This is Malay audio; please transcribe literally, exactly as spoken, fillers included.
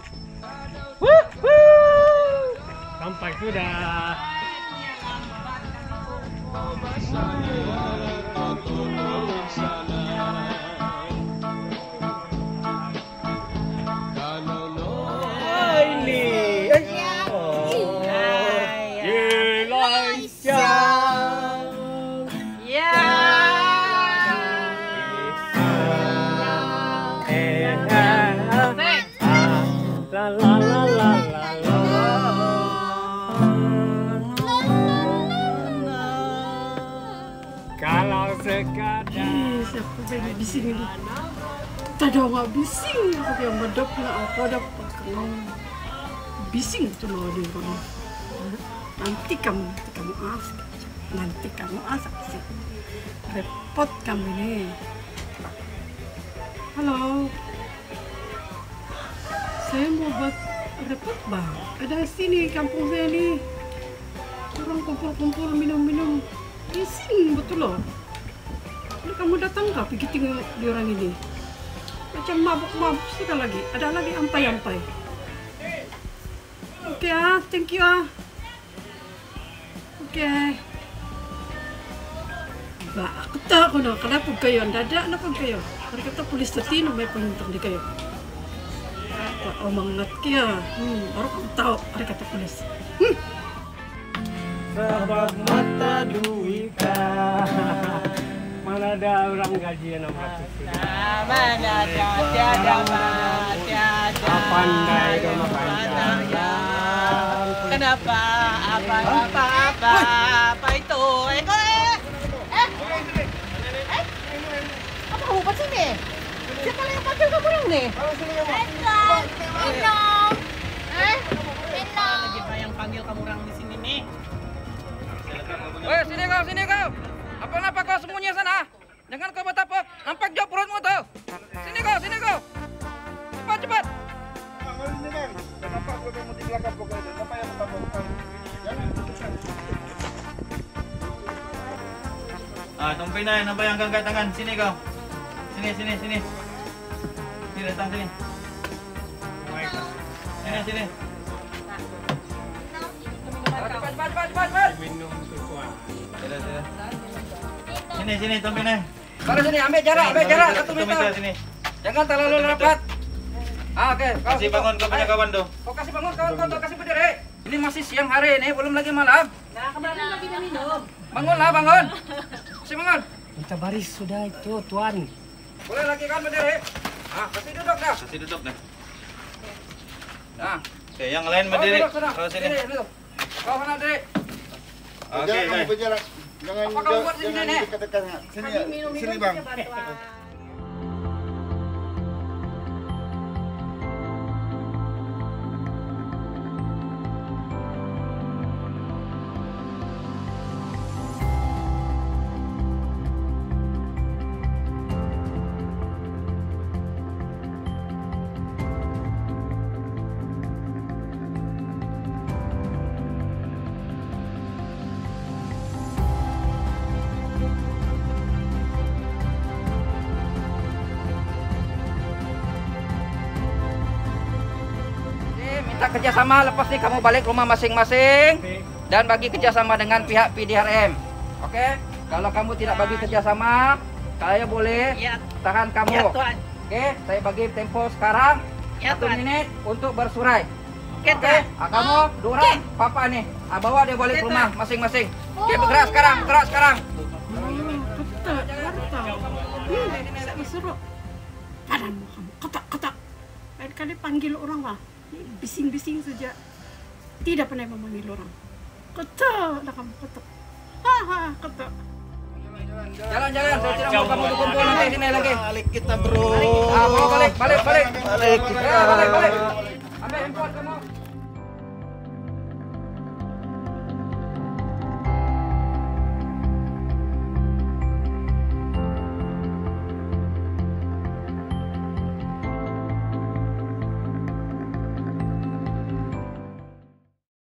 Wuhuu. Sampai sudah. Kalau sekadar siapa pengen di sini nih? Tadi nggak bising, aku yang bedok nggak apa dapat kalau bising tuh loh di kamu. Nanti kamu, nanti kamu asik, nanti kamu asik sih. Repot kamu ini. Halo, saya mau buat repot bang. Ada sini kampung saya nih. Orang kumpul-kumpul minum-minum. Bising betul loh. Ini kamu datang nggak pergi tinggal di orang ini? Macam mabuk-mabuk sudah lagi. Ada lagi ampai-ampai. Oke okay, ah, thank you ah. Oke. Okay. Ba, aku tahu kono kenapa kayo dadak napa kayo. Mereka kata polis tadi namanya penuntung di kayo. Apa omong ngat kia. Hmm, baru kamu tahu mereka kata polis. Hmm. Sebab mata duita. Mana ada orang gaji enam ratus ribu. Mana ada, tiada, tiada. Pandai kamu panjang. Kenapa? Apa, apa, apa, apa itu? Eh, kau eh, eh, eh, apa kamu buat sini? Siapa yang panggil kamu orang nih? Endong, endong, Eh, endong. lagi apa yang panggil kamu orang di sini nih? Woi, sini kau, sini kau. Apa-apa kau sembunyi sana? Jangan kau betapa nampak jauh perutmu tuh. Sini kau, sini kau. Cepat, cepat. Ah, tumpin na, nampak yang angkat tangan. Sini kau. Sini, sini, sini. Sini, datang sini. Sini, sini. Cepat, cepat, cepat, cepat, cepat. Minum sesuatu. Sudah, sudah. Sini, sini, tumpin na. Taruh sini, ambil jarak, ambil jarak satu Tumpin meter. na, sini. Jangan terlalu rapat. Ah, oke. Kau Kasih bangun kau punya kawan tuh. Kau kasih bangun kawan kau, kasih berdiri. Ini masih siang hari ini, belum lagi malam. Nah, kemarin lagi minum. Bangunlah, bangun. Kasih bangun. Kita baris sudah itu, Tuan. Boleh lagi kan berdiri. Ah, kasih duduk dah. Kasih duduk dah. Nah, Oke, yang lain kau berdiri. duduk sana. Kalau sini. Diri, duduk. Kau sana diri. Oke, Jangan kamu baik. berjarak. Jangan Apa kamu buat di jangan sini, Nek? dekat-dekat. Sini, Kami minum-minum sini bang. saja bantuan. Minta kerjasama, lepas nih kamu balik rumah masing-masing dan bagi kerjasama dengan pihak P D R M. Oke? Kalau kamu tidak bagi kerjasama, saya boleh Ya, tahan kamu. ya Tuan. Oke? Saya bagi tempo sekarang Ya, satu Tuan. menit untuk bersurai. Oke, Oke? Tuan. Ah, kamu dua orang, papa nih. Ah, bawa dia balik Oke, rumah Tuan. masing-masing. Oke, bergerak sekarang, bergerak sekarang. Kata, kata. Hmm, saya disuruh. Padamu kamu, kata, kata. Lain kali panggil orang lah. Bising-bising saja. Tidak pernah memanggil orang. Kata, dah kamu kata. Haha, kata. Jalan-jalan, saya tidak mau kamu kumpul nanti sini lagi. Balik kita bro. Ah, bawa balik, balik, balik. Balik kita. Ya, balik, balik.